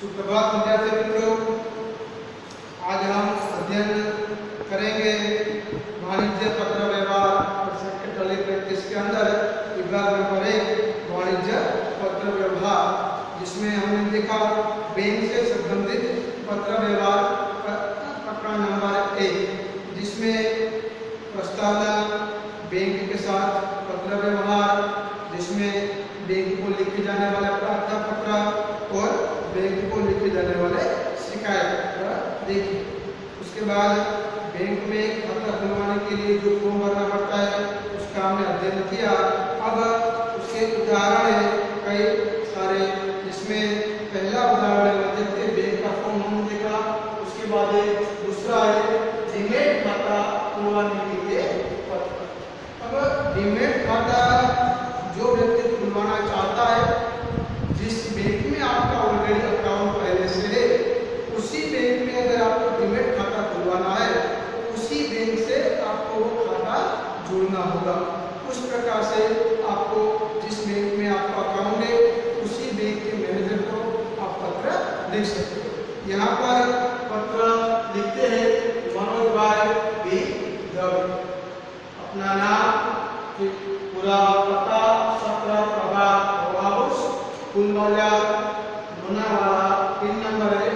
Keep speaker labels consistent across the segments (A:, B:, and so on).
A: सुप्रभात विद्यार्थी मित्रों, आज हम अध्ययन करेंगे वाणिज्य पत्र व्यवहार और सेक्रेटरी प्रैक्टिस के अंदर विभाग नंबर 1 वाणिज्य पत्र व्यवहार, जिसमें हमने देखा बैंक से संबंधित पत्र व्यवहार प्रकरण नंबर 1, जिसमें प्रस्तावना, बैंक के साथ पत्र व्यवहार, जिसमें बैंक को लिखे जाने वाले प्रार्थना पत्र और बैंक को लिखे जाने वाले शिकायत पत्र देखिए। उसके बाद बैंक में खाता खुलवाने के लिए जो फॉर्म भरना पड़ता है उसका हमने अध्ययन किया। अब उसके उदाहरण है कई सारे, जिसमें पहला उदाहरण है देखते बैंक का फॉर्म हमने देखा। उसके बाद दूसरा है डीमैट खाता खुलवाने के लिए पत्र। अब डीमैट खाता जो व्यक्ति खुलवाना चाहता है, जिस बैंक में आपका ऑलरेडी अकाउंट पहले से है, उसी बैंक में अगर आपको डीमैट खाता खुलवाना है, उसी बैंक से आपको वो खाता जोड़ना होगा। उस प्रकार से आपको जिस बैंक में आपका अकाउंट है, उसी बैंक के मैनेजर को आप पत्र लिख सकते हो। यहाँ पर पत्र लिखते हैं मनोज भाई बी दवे, अपना नाम, पूरा पता, 17 Prabhat house, Phulwala, Lonavala, pin number है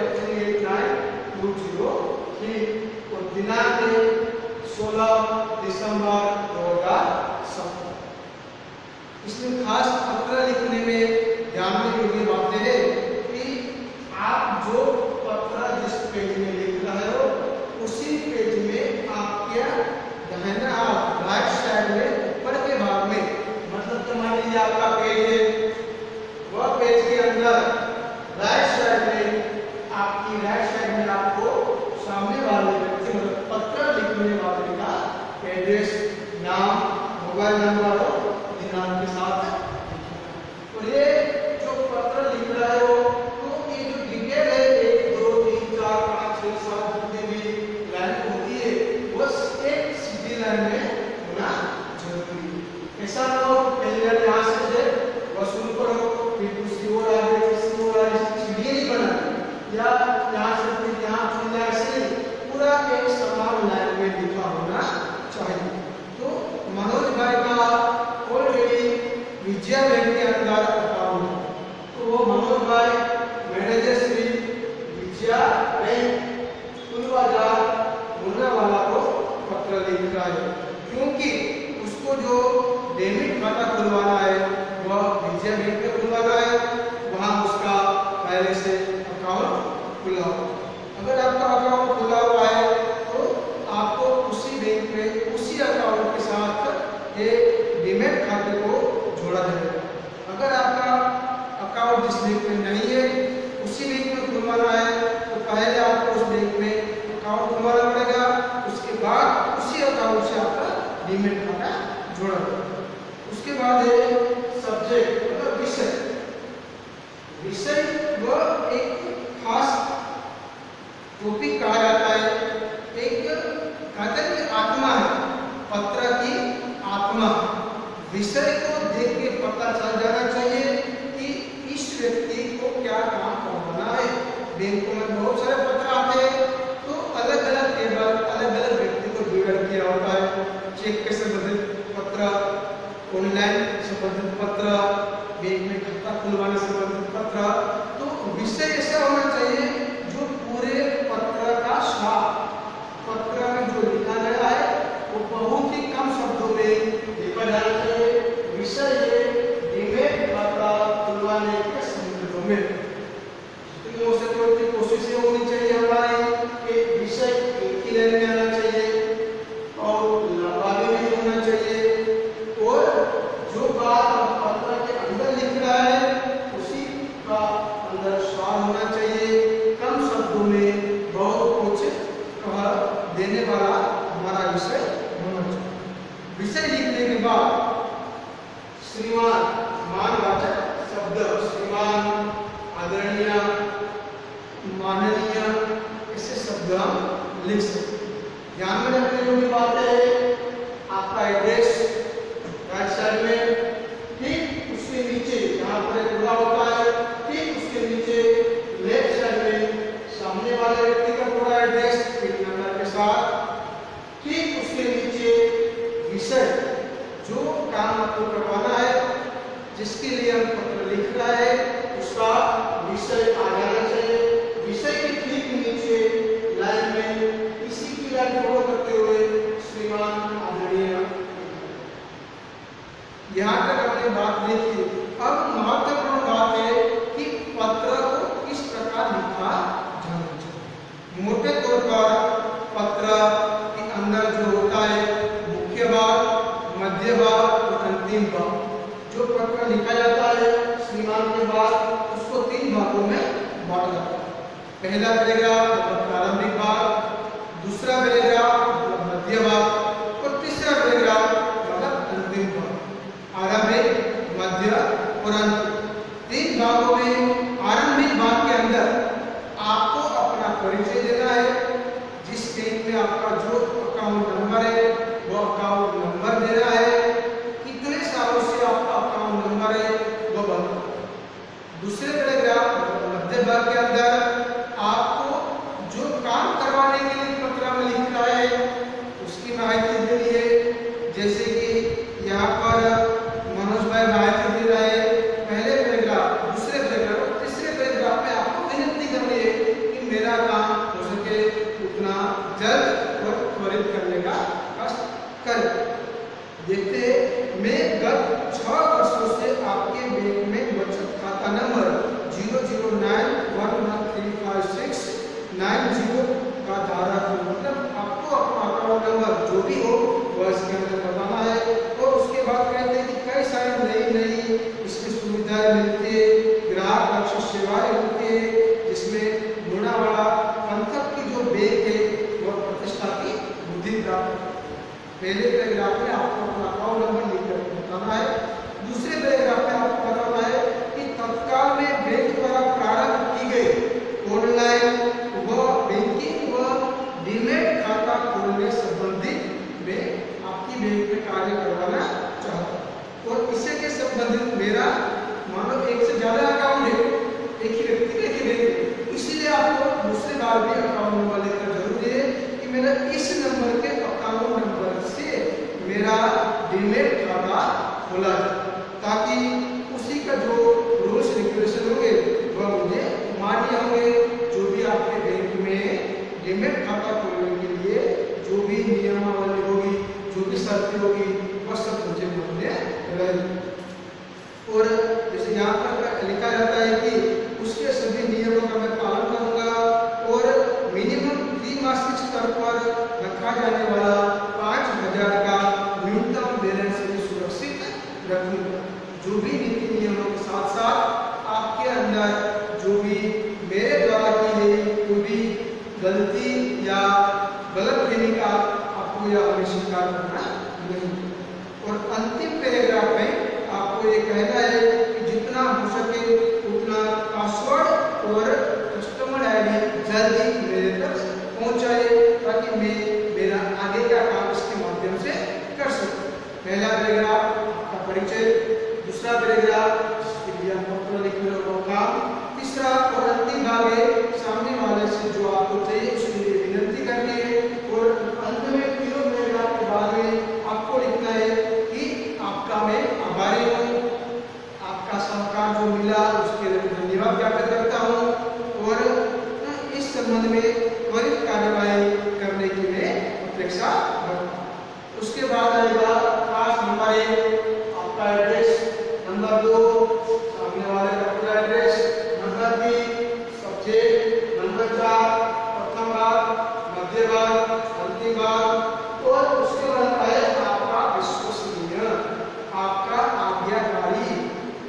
A: 389203 और दिनांक 16 दिसंबर 2017। इसमें खास पत्र लिखने में ध्यान में योग्य बातें है कि आप जो पत्र जिस पेज में लिख रहे हो, उसी पेज में आपके दाहिना हाथ राइट साइड में ऊपर के भाग में, मतलब कि मान लीजिए आपका पेज है, वह पेज के अंदर राइट साइड में, आपकी राइट साइड में आपको सामने वाले व्यक्ति मतलब पत्र लिखने वाले का एड्रेस, नाम, मोबाइल नंबर और दिनांक के साथ। और ये जो पत्र लिख रहे हो, तो ये जो डिटेल है 1 2 3 4 5 6 7 जितनी भी लाइन होती है, वो एक सीधी लाइन में होना जरूरी है। ऐसा ना हो पहले यहाँ से वसूल करो, फिर दूसरी ओर आ गए, तीसरी ओर आ गई, सीढ़ी नहीं बनानी, या यहाँ से फिर यहाँ चुनना, ऐसे पूरा एक समान लाइन में लिखा होना चाहिए। तो मनोज भाई का ऑलरेडी विजया बैंक के अंदर अकाउंट है, तो वो मनोज भाई मैनेजर श्री विजया बैंक फुलवाला लोनावाला को पत्र लिख रहा है, क्योंकि उसको जो डीमैट खाता खुलवाना है वह विजया बैंक में खुलवाना है, वहाँ उसका पहले से अकाउंट खुला हो। अगर आपका अकाउंट खुला हुआ है तो आपको उसी बैंक में उसी अकाउंट के साथ ये डीमैट खाते को जोड़ा जाएगा। अगर आपका अकाउंट जिस बैंक में नहीं है, उसी बैंक में खुलवाना है, तो पहले आपको उस बैंक में अकाउंट खुलवाना पड़ेगा, उसके बाद उसी अकाउंट से आपका डीमैट खाता जोड़ा जाएगा। उसके बाद है सब्जेक्ट मतलब विषय। विषय वह एक खास टॉपिक कहा जाता है, एक कहते हैं कि आत्मा है, पत्र की आत्मा। विषय को देख के पता चल जाना चाहिए कि इस व्यक्ति को क्या काम करवाना है। बैंकों में बहुत सारे पत्र आते हैं, तो अलग अलग टेबल, अलग अलग व्यक्ति को डिवाइड किया होता है। चेक के संबंधित पत्र, ऑनलाइन संबंधित पत्र, बैंक में खाता खुलवाने संबंधित पत्र। तो विषय ऐसा होना चाहिए जो पूरे पत्र का सार, पत्र में जो लिखा गया है वो बहुत ही कम शब्दों में लिखा जाना चाहिए। विषय है डीमैट खाता खुलवाने के संबंध में। जितनी हो सके उतनी कोशिश होनी चाहिए हमारी कि विषय एक ही लाइन में आना चाहिए और लंबा भी नहीं होना चाहिए, और जो बात आप पत्र के अंदर लिख रहा है उसी का अंदर सार होना चाहिए। कम शब्दों में बहुत कुछ कह देने वाला हमारा विषय होना चाहिए। विषय लिखने के बाद श्रीमान, मानवाचक शब्द, श्रीमान, आदरणीय, माननीय, ऐसे शब्द हम लिख सकते हैं। ध्यान में रखने योग्य बात है आपका एड्रेस राइट साइड में, ठीक उसके नीचे जहाँ पर पूरा होता है, ठीक उसके नीचे लेफ्ट बांटा जाता है। पहला पैराग्राफ मतलब प्रारंभिक भाग, दूसरा पैराग्राफ मतलब मध्य भाग और तीसरा पैराग्राफ मतलब अंतिम भाग। आरंभिक, मध्य और अंत, तीन भागों में आरंभिक भाग के अंदर आपको अपना परिचय देना है। जिस बैंक में आपका जो अकाउंट नंबर है वो अकाउंट नंबर देना है, कितने सालों से आपका अकाउंट नंबर है वो बताना। दूसरे पैराग्राफ मध्य भाग के अंदर आपको जो काम करवाने के लिए पत्र में लिखा है उसकी माहिती देनी है। जैसे कि यहाँ पर मनोज भाई माहिती दे रहे हैं पहले पैराग्राफ, दूसरे पैराग्राफ, तीसरे पैराग्राफ में आपको विनती करनी है कि मेरा काम हो सके उतना जल्द और त्वरित करने का कष्ट करें। देखते हैं, मैं गत 6 वर्षों से आपके बैंक में बचत खाता नंबर 009113569 का धारक हूं। मतलब आपको अपना अकाउंट नंबर जो भी हो वह इसके अंदर बताना है। और उसके बाद कहते हैं कि कई सारी नई इसमें सुविधाएं मिलती है, ग्राहक लक्ष्य सेवाएं होती है, जिसमें लुणावाड़ा पंथक की जो बैंक है वह प्रतिष्ठा की बुद्धि प्राप्त है। पहले पैराग्राफ में आपको अपना अकाउंट नंबर लिखकर बताना है। दूसरे पैराग्राफ में आपको बताना है कि तत्काल में बैंक द्वारा प्रारंभ की गई ऑनलाइन व बैंकिंग व डीमैट खाता खोलने संबंधित मैं आपकी बैंक में कार्य करवाना चाहता हूँ। और इससे के संबंधित मेरा मानो एक से ज्यादा अकाउंट है, एक ही व्यक्ति एक ही बैंक है, इसीलिए आपको दूसरी बार भी अकाउंट नंबर लेना जरूरी है कि मेरा इस नंबर के अकाउंट नंबर से मेरा डीमैट खाता खोला जाए, ताकि उसी का जो रूल्स रेगुलेशन होंगे वह मुझे मान्य होंगे। जो भी आपके बैंक में डीमैट खाता खोलने के लिए जो भी नियमावली होगी, जो भी शर्तें होगी वह सब मुझे मान्य रहेगी। और जैसे यहाँ पर लिखा जाता है कि उसके सभी नियमों का मैं पालन करूंगा और मिनिमम त्रिमासिक स्तर पर रखा जाने वाला 5000 का न्यूनतम बैलेंस भी सुरक्षित रखूंगा। जो भी नीति नियमों के साथ साथ आपके अंदर जो भी मेरे द्वारा की गई कोई भी गलती या गलत देने का आपको यह स्वीकार करना नहीं। और अंतिम पैराग्राफ में आपको ये कहना है कि जितना हो सके उतना पासवर्ड और कस्टमर आईडी जल्दी मेरे तक पहुंचाए, ताकि मैं मेरा आगे का काम इसके माध्यम से कर सकूं। पहला पैराग्राफ आपका परिचय, दूसरा पैराग्राफ इसके लिए पत्र लिखने का काम, तीसरा और अंतिम भाग है सामने वाले से जो आपको चाहिए उसके लिए विनती करनी है। और अंत में तीनों पैराग्राफ के बाद में आपको लिखना है कि आपका मैं आभारी हूँ, आपका सहकार जो मिला उसके लिए धन्यवाद ज्ञापित करता हूँ और इस संबंध में त्वरित कार्यवाही करने की मैं अपेक्षा करता हूँ। उसके बाद आएगा खास नंबर 1 आपका एड्रेस, नंबर 2 सामने वाले का पूरा एड्रेस, नंबर 3 सब्जेक्ट, नंबर 4 प्रथम भाग, मध्य भाग, अंतिम भाग और उसके बाद है आपका विश्वसनीय, आपका आज्ञाकारी।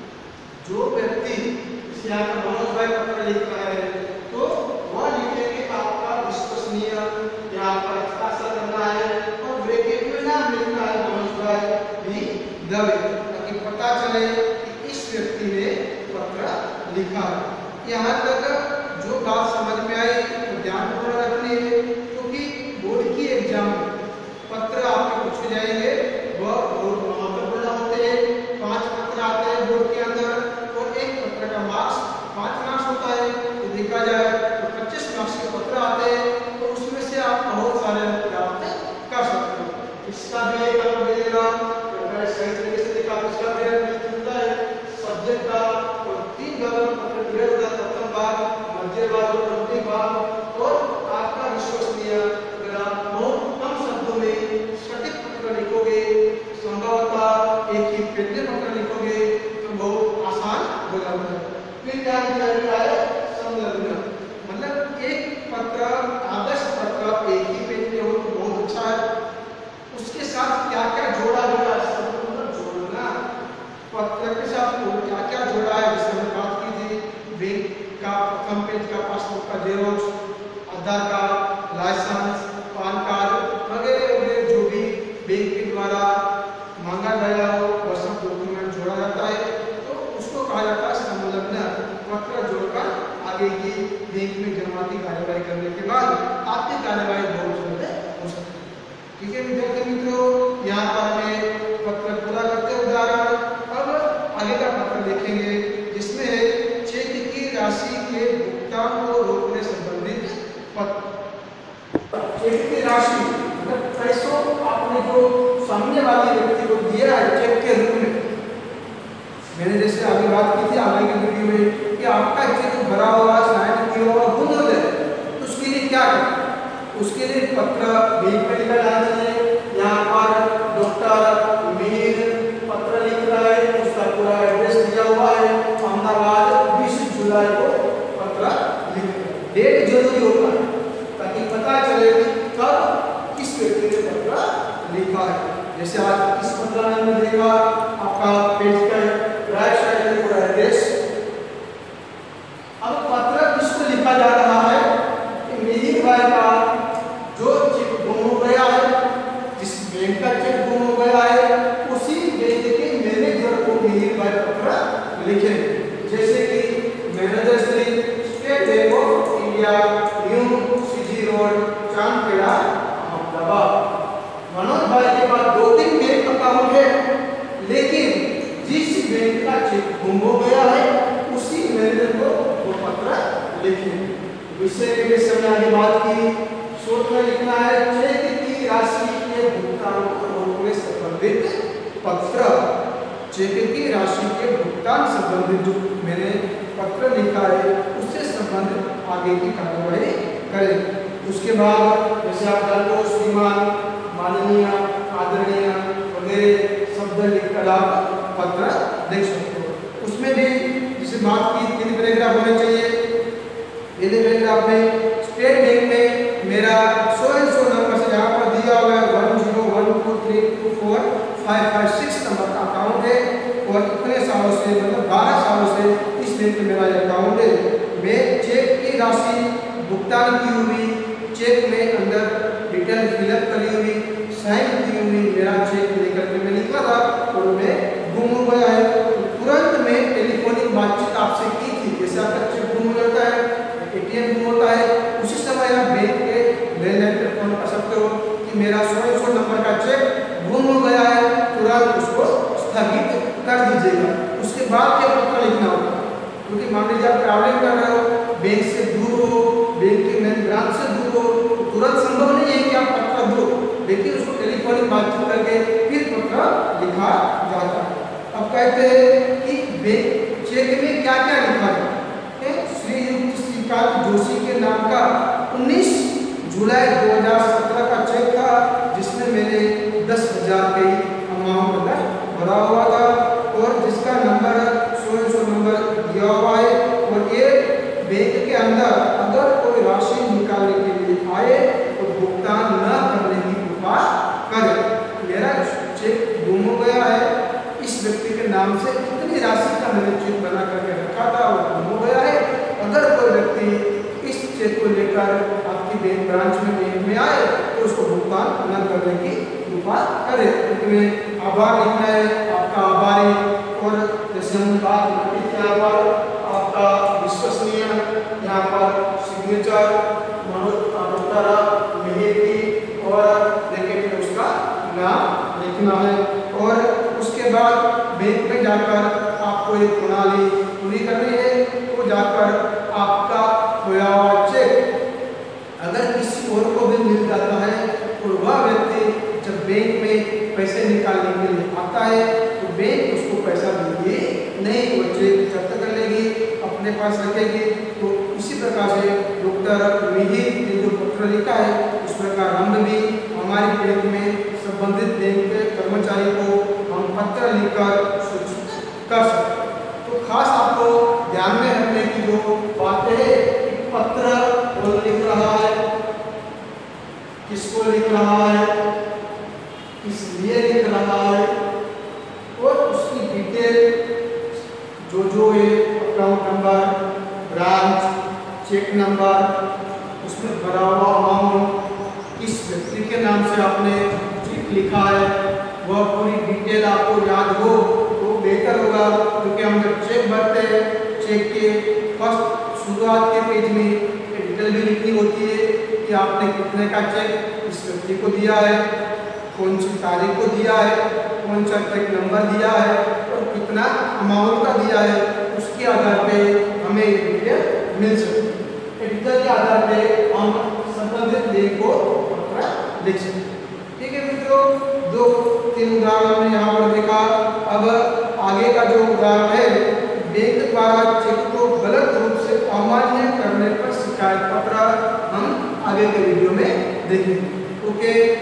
A: जो व्यक्ति इस यहाँ का मनोज भाई पत्र लिख रहा है तो वह लिखेंगे आपका विश्वसनीय, यहाँ पर हस्ताक्षर करना है और ब्रैकेट में नाम लिखना है मनोज भाई भी दवे, ताकि पता चले कि इस व्यक्ति ने पत्र लिखा है। यहाँ तक जो बात समझ में आई तो ध्यानपूर्वक रखनी है, क्योंकि बोर्ड की एग्जाम में पत्र आपके पूछे जाएंगे वह बहुत महत्वपूर्ण होते हैं। 5 पत्र आते हैं बोर्ड के अंदर और एक पत्र का मार्क्स 5 मार्क्स होता है। तो देखा जाए तो 25 मार्क्स के पत्र आते हैं, तो उसमें से आप बहुत सारे अंक प्राप्त कर सकते हो। इसका भी एक अंक मिलेगा, सही तरीके से देखा तो इसका भी अंक मिलता है। सब्जेक्ट का और 3 भाग पत्र क्लियर होता है, प्रथम भाग, मध्य भाग और अंतिम भाग। और आपका विश्वसनीय, अगर आप बहुत कम शब्दों में सटीक पत्र लिखोगे, संभवतः एक ही पेज में पत्र लिखोगे तो बहुत आसान हो जाता है। फिर क्या किया है संलग्न, मतलब एक पत्र आदर्श पत्र एक ही पेज में हो तो बहुत अच्छा है। उसके साथ क्या क्या जोड़ा गया है जोड़ना, पत्र के साथ क्या क्या जोड़ा है, जिससे हमने बात की थी बैंक का प्रथम पेज का पासबुक का xerox, Aadhaar card, licence, PAN card वगैरह वगैरह जो भी बैंक के द्वारा मांगा गया हो वह सब डॉक्यूमेंट जोड़ा जाता है। तो उसको कहा जाता है संलग्न पत्र जोड़कर आगे की बैंक में जमा की कार्यवाही करने के बाद आपकी कार्यवाही बहुत जल्द हो सकती है। ठीक है विद्यार्थी मित्रों, यहाँ पर हमें पत्र पूरा करते हैं उदाहरण। अब आगे का पत्र देखेंगे जिसमें है चेक की राशि के भुगतान को रोकने संबंधित पत्र। चेक की राशि मतलब पैसों आपने जो सामने वाले व्यक्ति को दिया है चेक के रूप में, मैंने जैसे अभी बात की थी आगे के वीडियो में कि आपका चेक भरा हुआ साइन किया हुआ गुम हो जाए तो उसके लिए क्या करें? उसके लिए पत्र बैंक में लिखा जाना चाहिए। यहाँ पर डॉक्टर मीर पत्र लिख रहा है, उसका पूरा एड्रेस दिया हुआ है, अहमदाबाद 20 जुलाई को पत्र लिख, डेट जरूरी होता है ताकि पता चले कि कब किस व्यक्ति ने पत्र लिखा है। जैसे आज इस पत्र में हमने देखा आपका पेज का राइट साइड में पूरा एड्रेस। अब पत्र किसको लिखा जा रहा है कि मेरी भाई का जो चेक गुम हो गया है, जिस बैंक का चेक गुम हो गया है उसी बैंक के मैनेजर को मेरी भाई पत्र लिखे। जैसे कि manager Shri State Bank of India new CG road Chandkheda Ahmedabad. Manoj भाई के पास 2-3 बैंक अकाउंट है लेकिन जिस बैंक का चेक गुम हो गया है उसी मैनेजर को वो पत्र लिखे। विषय के लिए हमने आगे बात की, शोध में लिखना है चेक की राशि के भुगतान को रोकने संबंधित पत्र। चेक की राशि के भुगतान संबंधित जो मैंने पत्र लिखा है उससे संबंधित आगे की कार्यवाही करें। उसके बाद जैसे आप जानते हो श्रीमान, माननीय, आदरणीय वगैरह शब्द लिखकर आप पत्र देख सकते हो। उसमें भी जिसे बात की 3 पैराग्राफ होने चाहिए। पहले पैराग्राफ में स्टेट बैंक में मेरा सो नंबर से यहाँ पर दिया हुआ है 1012324556 नंबर का अकाउंट है और इतने सालों से मतलब 12 सालों से इस बैंक में मेरा अकाउंट है। मैं चेक की राशि भुगतान की हुई, चेक में अंदर डिटेल फिलअप करी हुई, साइन की हुई मेरा चेक लेकर के मैं निकला था और मैं गुम हो गया है। तो तुरंत में टेलीफोनिक बातचीत आपसे की थी, जैसे आपका चेक गुम हो जाता है, एटीएम गुम होता है, उसी समय आप बैंक के लैंडलाइन पर फोन कर सकते हो कि मेरा 100 नंबर का चेक गुम हो गया है, तुरंत उसको स्थगित कर दीजिएगा। उसके बाद क्या पत्र लिखना होगा, क्योंकि मान लीजिए आप ट्रैवलिंग कर रहे हो, बैंक से दूर हो, बैंक के मेन ब्रांच से दूर हो, तो तुरंत संभव नहीं है कि आप पत्र दो, लेकिन उसको टेलीफोनिक बातचीत करके फिर पत्र लिखा जाता है। अब कहते हैं कि बैंक चेक में क्या क्या लिखा जाए। श्रीयुक्त श्रीकांत जोशी के नाम का 19 जुलाई 2017 का चेक था जिसमें मैंने 10,000 के अमाउंट भरा हुआ था और जिसका नंबर 100 नंबर दिया हुआ है। और ये बैंक के अंदर अगर कोई राशि निकालने के लिए आए तो भुगतान न करने की कृपा करें। मेरा चेक गुम हो गया है, इस व्यक्ति के नाम से इतनी राशि का मैंने चेक बना करके रखा था और गुम हो गया है। अगर कोई व्यक्ति इस चेक को लेकर आपकी बैंक ब्रांच में बैंक में आए तो उसको भुगतान न करने की कृपा करें। इसमें आभार लिखना है, आपका आभारी और जैसे हम बात करते थे यहाँ पर आपका विश्वसनीय, यहाँ पर सिग्नेचर डॉक्टर मेहर की और ब्रैकेट में उसका नाम लिखना है। और उसके बाद बैंक में जाकर आपको एक प्रणाली पूरी करनी है, तो जाकर आपका खोया हुआ चेक अगर किसी और को भी मिल जाता है तो वह व्यक्ति जब बैंक में पैसे निकालने के लिए आता है तो बैंक उसको पैसा देगी नहीं, वो चेक जब्त कर लेगी, अपने पास रखेगी। तो इसी प्रकार से डॉक्टर मिहिर ने जो पत्र लिखा है उस प्रकार हम भी हमारी बैंक में संबंधित बैंक के कर्मचारी को हम पत्र लिखकर सूचित कर सकते हैं। तो खास आपको ध्यान में रखने की जो बातें है, पत्र कौन लिख रहा है, किसको लिख रहा है, किस लिए लिख रहा है और उसकी डिटेल जो है account number, branch, cheque number, उसमें भरा हुआ अमाउंट, किस व्यक्ति के नाम से आपने चेक लिखा है, वह पूरी डिटेल आपको याद हो तो बेहतर होगा। क्योंकि हम जब चेक भरते हैं, चेक के फर्स्ट शुरुआत के पेज में डिटेल भी लिखनी होती है कि आपने कितने का चेक इस व्यक्ति को दिया है, कौन सी तारीख को दिया है, कौन सा चेक नंबर दिया है और कितना अमाउंट का दिया है। उसके आधार पे हमें ये डिटेल मिल सकती है। डिटेल के आधार पे हम संबंधित लेख को लिख सकते हैं। ठीक है मित्रों, 2-3 उदाहरण हमने यहाँ पर देखा। अब आगे का जो उदाहरण है, बैंक द्वारा चेक को गलत रूप से अमान्य करने पर शिकायत पत्र, हम आगे के वीडियो में देखेंगे। ओके।